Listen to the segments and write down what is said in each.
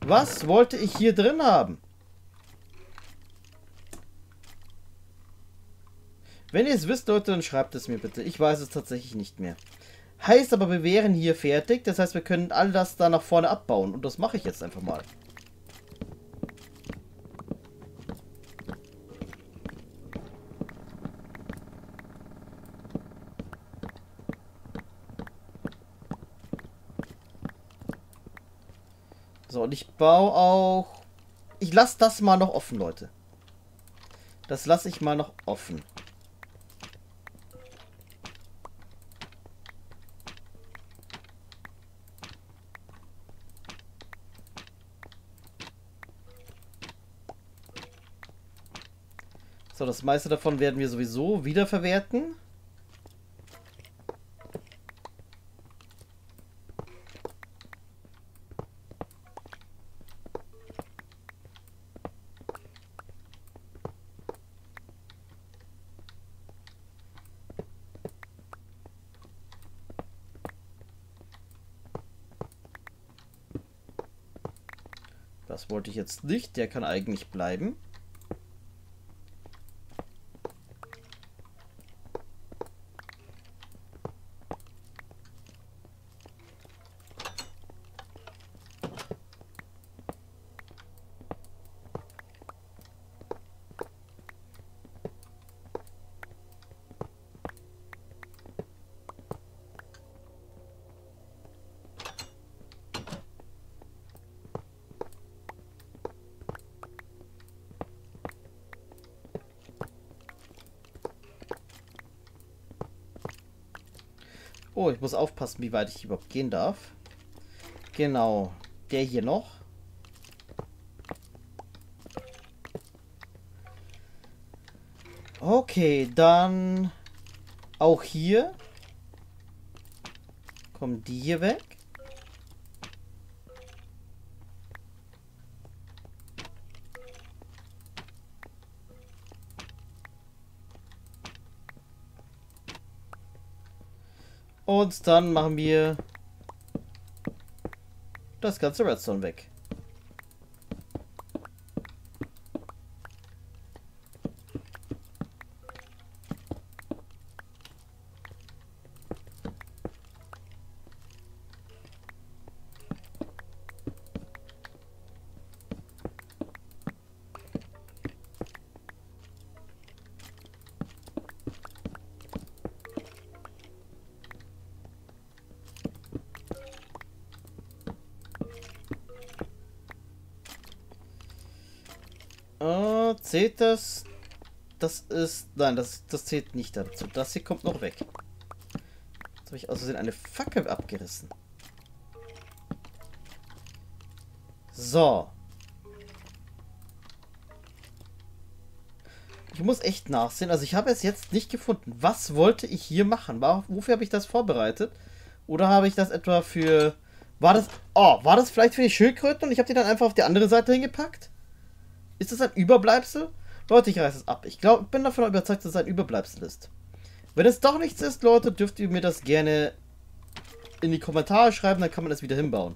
Was wollte ich hier drin haben? Wenn ihr es wisst, Leute, dann schreibt es mir bitte. Ich weiß es tatsächlich nicht mehr. Heißt aber, wir wären hier fertig. Das heißt, wir können all das da nach vorne abbauen. Und das mache ich jetzt einfach mal. So, und ich baue auch... Ich lasse das mal noch offen, Leute. Das lasse ich mal noch offen. So, das meiste davon werden wir sowieso wiederverwerten. Das wollte ich jetzt nicht. Der kann eigentlich bleiben. Oh, ich muss aufpassen, wie weit ich überhaupt gehen darf. Genau. Der hier noch. Okay, dann auch hier. Kommen die hier weg. Und dann machen wir das ganze Redstone weg. Zählt das? Das ist... Nein, das zählt nicht dazu. Das hier kommt noch weg. Jetzt habe ich aus Versehen eine Fackel abgerissen. So. Ich muss echt nachsehen. Also ich habe es jetzt nicht gefunden. Was wollte ich hier machen? Wofür habe ich das vorbereitet? Oder habe ich das etwa für... War das... Oh, war das vielleicht für die Schildkröten und ich habe die dann einfach auf die andere Seite hingepackt? Ist das ein Überbleibsel? Leute, ich reiße es ab. Ich bin davon überzeugt, dass es ein Überbleibsel ist. Wenn es doch nichts ist, Leute, dürft ihr mir das gerne in die Kommentare schreiben, dann kann man es wieder hinbauen.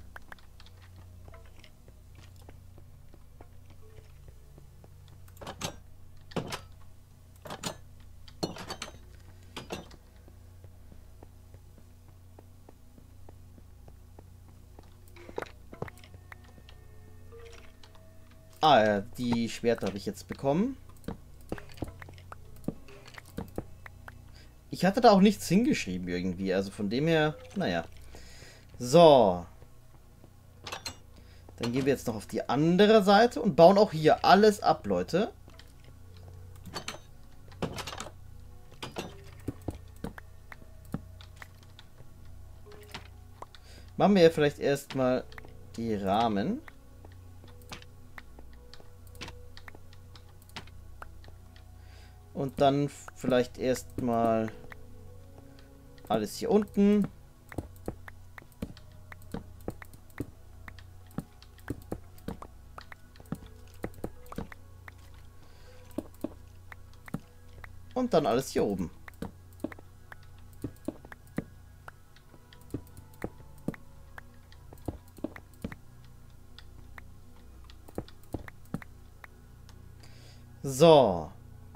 Ah, ja, die Schwerter habe ich jetzt bekommen. Ich hatte da auch nichts hingeschrieben irgendwie, also von dem her, naja. So. Dann gehen wir jetzt noch auf die andere Seite und bauen auch hier alles ab, Leute. Machen wir ja vielleicht erstmal die Rahmen. Und dann vielleicht erstmal alles hier unten. Und dann alles hier oben. So.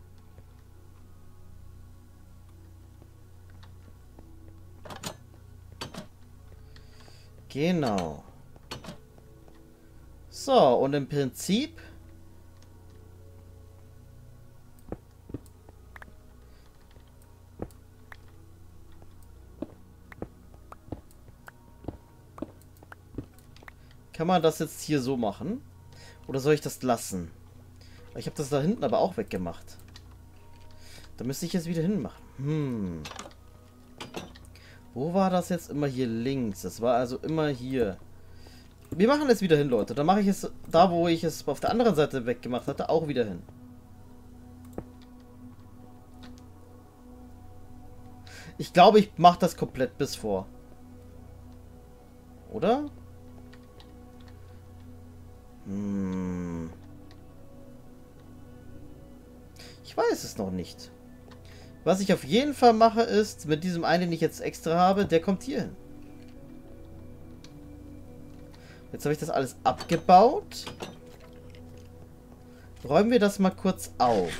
Genau. So, und im Prinzip kann man das jetzt hier so machen? Oder soll ich das lassen? Ich habe das da hinten aber auch weggemacht. Da müsste ich jetzt wieder hinmachen. Wo war das jetzt immer hier links? Das war also immer hier. Wir machen es wieder hin, Leute. Dann mache ich es da, wo ich es auf der anderen Seite weggemacht hatte, auch wieder hin. Ich glaube, ich mache das komplett bis vor. Oder? Ich weiß es noch nicht. Was ich auf jeden Fall mache, ist, mit diesem einen, den ich jetzt extra habe, der kommt hier hin. Jetzt habe ich das alles abgebaut. Räumen wir das mal kurz auf.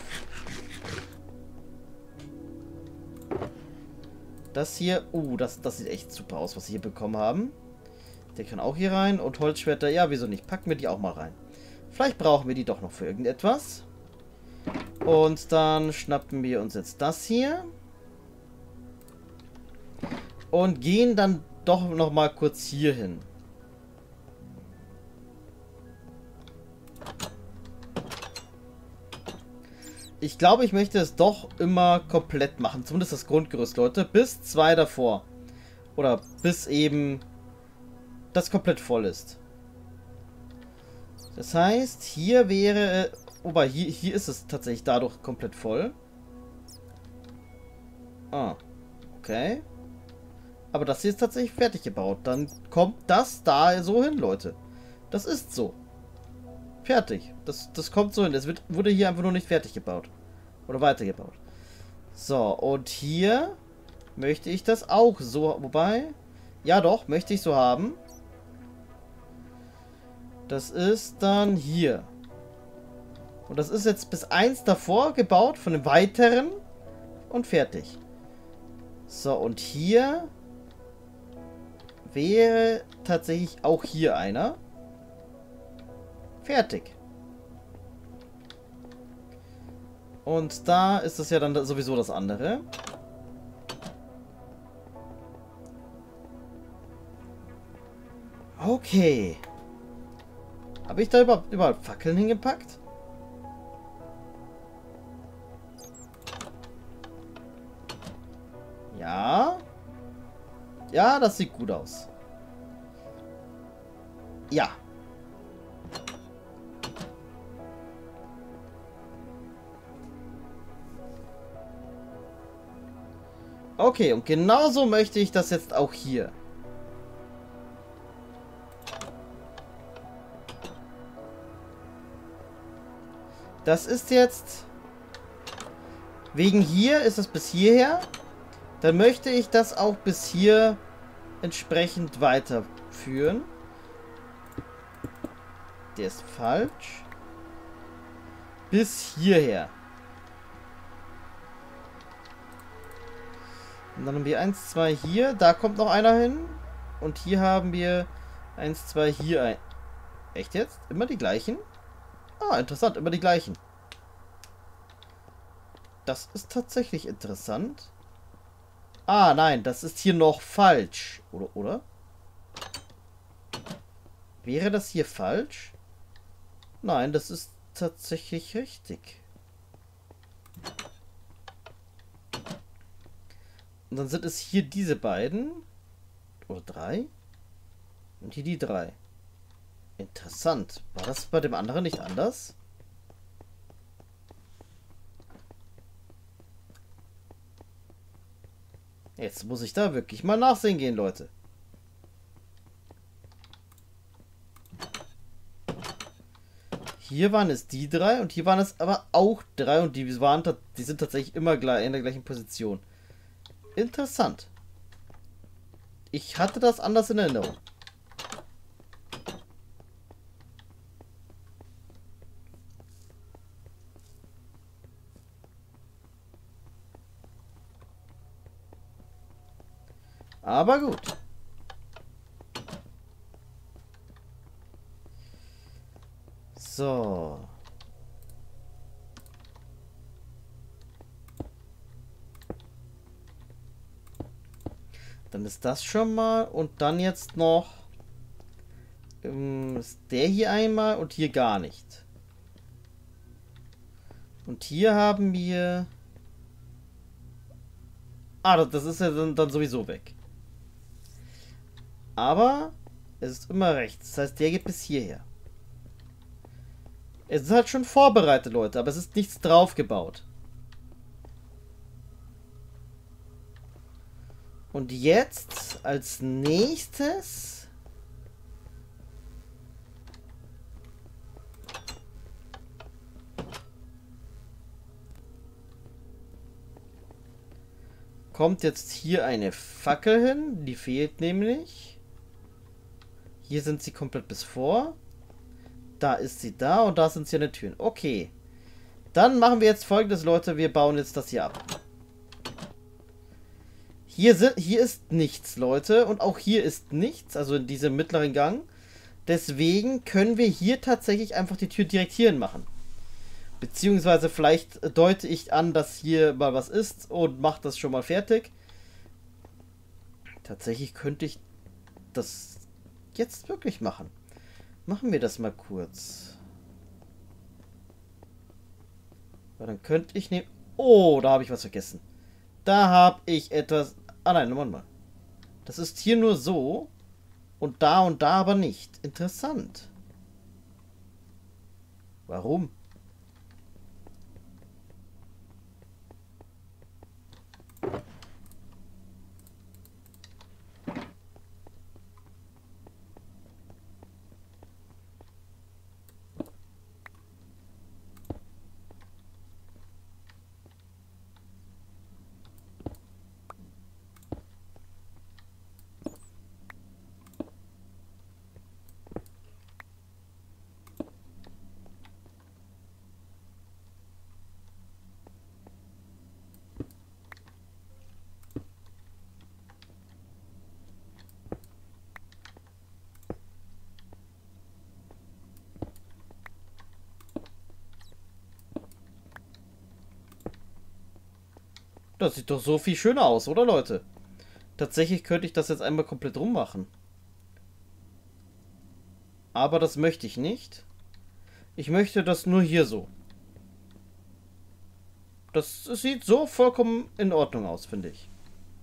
Das hier, das sieht echt super aus, was wir hier bekommen haben. Der kann auch hier rein. Und Holzschwerter, ja, wieso nicht? Packen wir die auch mal rein. Vielleicht brauchen wir die doch noch für irgendetwas. Und dann schnappen wir uns jetzt das hier. Und gehen dann doch noch mal kurz hier hin. Ich glaube, ich möchte es doch immer komplett machen. Zumindest das Grundgerüst, Leute. Bis 2 davor. Oder bis eben das komplett voll ist. Das heißt, hier wäre... Wobei, hier ist es tatsächlich dadurch komplett voll. Ah, okay. Aber das hier ist tatsächlich fertig gebaut. Dann kommt das da so hin, Leute. Das ist so. Fertig. Das kommt so hin. Es wurde hier einfach nur nicht fertig gebaut. Oder weitergebaut. So, und hier möchte ich das auch so... Wobei... Ja doch, möchte ich so haben. Das ist dann hier. Und das ist jetzt bis 1 davor gebaut, von dem weiteren und fertig. So, und hier wäre tatsächlich auch hier einer. Fertig. Und da ist es ja dann sowieso das andere. Okay. Habe ich da überall Fackeln hingepackt? Ja. Ja, das sieht gut aus. Ja. Okay, und genauso möchte ich das jetzt auch hier. Das ist jetzt... Wegen hier ist es bis hierher. Dann möchte ich das auch bis hier entsprechend weiterführen. Der ist falsch. Bis hierher. Und dann haben wir 1, 2 hier. Da kommt noch einer hin. Und hier haben wir 1, 2 hier ein. Echt jetzt? Immer die gleichen? Ah, interessant. Immer die gleichen. Das ist tatsächlich interessant. Ah, nein. Das ist hier noch falsch. Oder? Wäre das hier falsch? Nein, das ist tatsächlich richtig. Und dann sind es hier diese beiden. Oder 3. Und hier die 3. Interessant. War das bei dem anderen nicht anders? Jetzt muss ich da wirklich mal nachsehen gehen, Leute. Hier waren es die 3 und hier waren es aber auch 3 und die sind tatsächlich immer in der gleichen Position. Interessant. Ich hatte das anders in Erinnerung. Aber gut. So. Dann ist das schon mal. Und dann jetzt noch ist der hier einmal und hier gar nicht. Und hier haben wir... Ah, das ist ja dann sowieso weg. Aber es ist immer rechts. Das heißt, der geht bis hierher. Es ist halt schon vorbereitet, Leute, aber es ist nichts draufgebaut. Und jetzt als nächstes kommt jetzt hier eine Fackel hin. Die fehlt nämlich. Hier sind sie komplett bis vor. Da ist sie da und da sind sie an den Türen. Okay. Dann machen wir jetzt Folgendes, Leute. Wir bauen jetzt das hier ab. Hier ist nichts, Leute. Und auch hier ist nichts. Also in diesem mittleren Gang. Deswegen können wir hier tatsächlich einfach die Tür direkt hierhin machen. Beziehungsweise vielleicht deute ich an, dass hier mal was ist und mache das schon mal fertig. Tatsächlich könnte ich das jetzt wirklich machen. Machen wir das mal kurz. Weil dann könnte ich nehmen... Oh, da habe ich was vergessen. Da habe ich etwas... Ah nein, Moment mal. Das ist hier nur so. Und da aber nicht. Interessant. Warum? Das sieht doch so viel schöner aus, oder Leute? Tatsächlich könnte ich das jetzt einmal komplett rummachen. Aber das möchte ich nicht. Ich möchte das nur hier so. Das sieht so vollkommen in Ordnung aus, finde ich.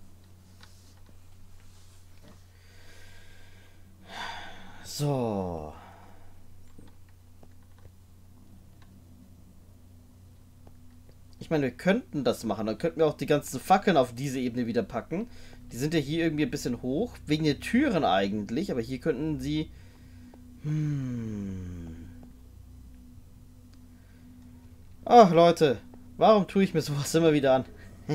So. Ich meine, wir könnten das machen. Dann könnten wir auch die ganzen Fackeln auf diese Ebene wieder packen. Die sind ja hier irgendwie ein bisschen hoch. Wegen der Türen eigentlich. Aber hier könnten sie... Ach, Leute. Warum tue ich mir sowas immer wieder an?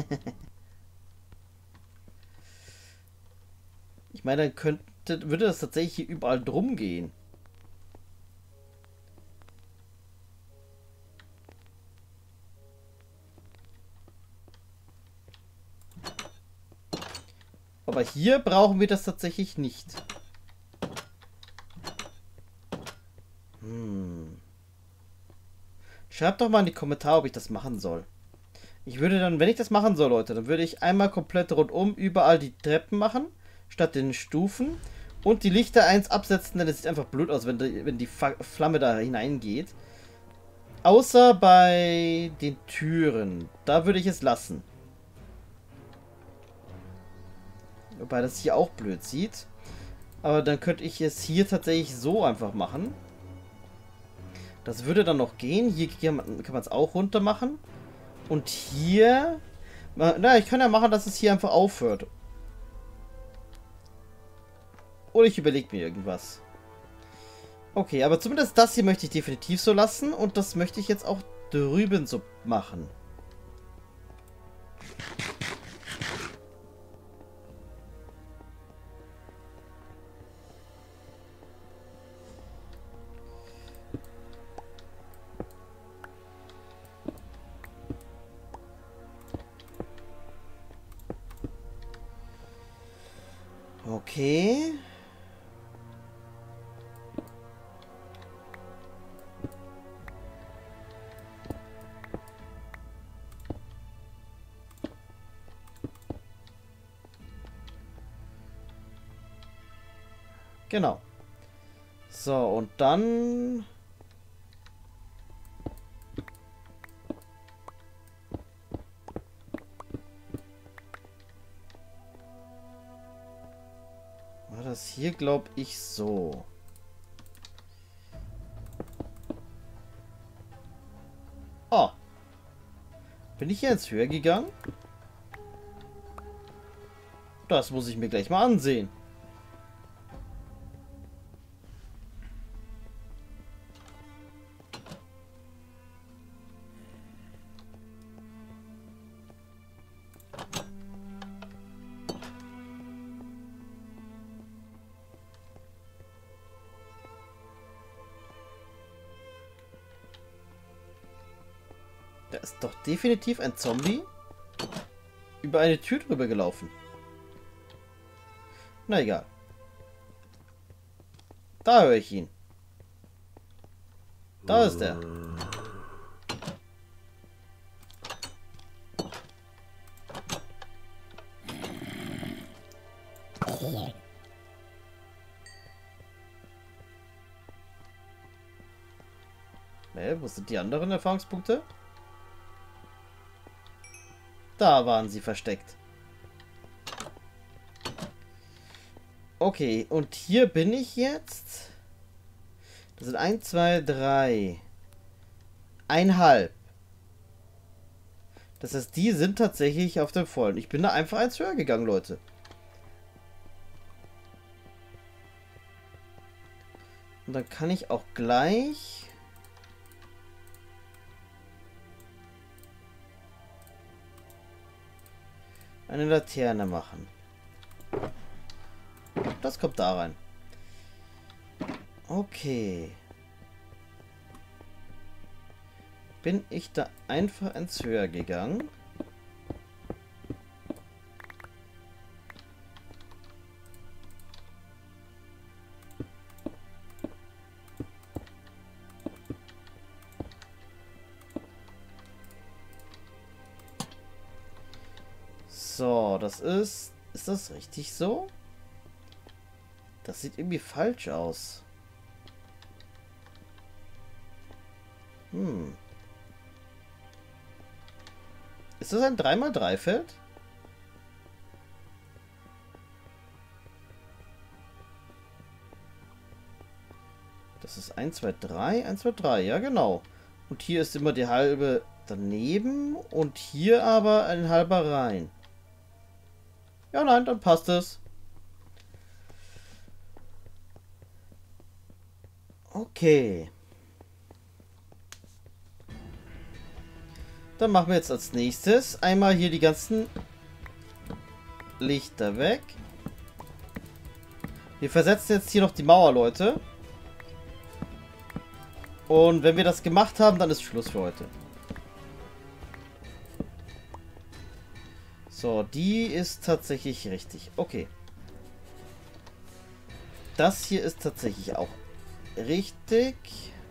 Ich meine, dann würde das tatsächlich hier überall drum gehen. Aber hier brauchen wir das tatsächlich nicht. Schreibt doch mal in die Kommentare, ob ich das machen soll. Ich würde dann, wenn ich das machen soll, Leute, dann würde ich einmal komplett rundum überall die Treppen machen, statt den Stufen. Und die Lichter eins absetzen, denn es sieht einfach blöd aus, wenn die Flamme da hineingeht. Außer bei den Türen. Da würde ich es lassen. Wobei das hier auch blöd sieht. Aber dann könnte ich es hier tatsächlich so einfach machen. Das würde dann noch gehen. Hier kann man es auch runter machen. Und hier... Na, ich kann ja machen, dass es hier einfach aufhört. Oder ich überlege mir irgendwas. Okay, aber zumindest das hier möchte ich definitiv so lassen. Und das möchte ich jetzt auch drüben so machen. Okay. Genau. So, und dann... War das hier, glaube ich, so. Oh. Bin ich hier ins Höher gegangen? Das muss ich mir gleich mal ansehen. Da ist doch definitiv ein Zombie über eine Tür drüber gelaufen. Na egal. Da höre ich ihn. Da ist er. Ne, wo sind die anderen Erfahrungspunkte? Da waren sie versteckt. Okay, und hier bin ich jetzt. Das sind 1, 2, 3. 1,5. Das heißt, die sind tatsächlich auf dem Vollen. Ich bin da einfach eins höher gegangen, Leute. Und dann kann ich auch gleich... eine Laterne machen. Das kommt da rein. Okay. Bin ich da einfach ins Höher gegangen? So, das ist... Ist das richtig so? Das sieht irgendwie falsch aus. Ist das ein 3×3 Feld? Das ist 1, 2, 3, 1, 2, 3, ja genau. Und hier ist immer die halbe daneben und hier aber ein halber rein. Ja, nein, dann passt es. Okay. Dann machen wir jetzt als nächstes einmal hier die ganzen Lichter weg. Wir versetzen jetzt hier noch die Mauer, Leute. Und wenn wir das gemacht haben, dann ist Schluss für heute. So, die ist tatsächlich richtig. Okay. Das hier ist tatsächlich auch richtig.